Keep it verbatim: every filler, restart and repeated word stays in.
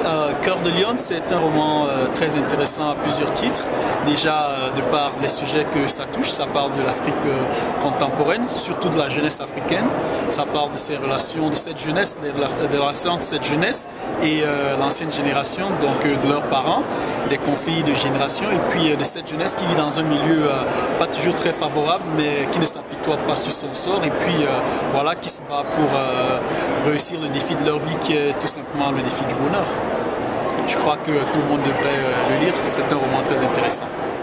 euh, Cœur de Lion, c'est un roman euh, très intéressant à plusieurs titres. Déjà, euh, de par les sujets que ça touche, ça parle de l'Afrique euh, contemporaine, surtout de la jeunesse africaine. Ça parle de ces relations, de cette jeunesse, de la, de la relation entre cette jeunesse et euh, l'ancienne génération, donc euh, de leurs parents, des conflits de génération, et puis euh, de cette jeunesse qui vit dans un milieu euh, pas toujours très favorable, mais qui ne s'apitoie pas sur son sort, et puis euh, voilà, qui se bat pour euh, réussir le défi de leur vie, qui est tout simplement le défi du bonheur. Je crois que tout le monde devrait euh, le lire, c'est un roman très intéressant.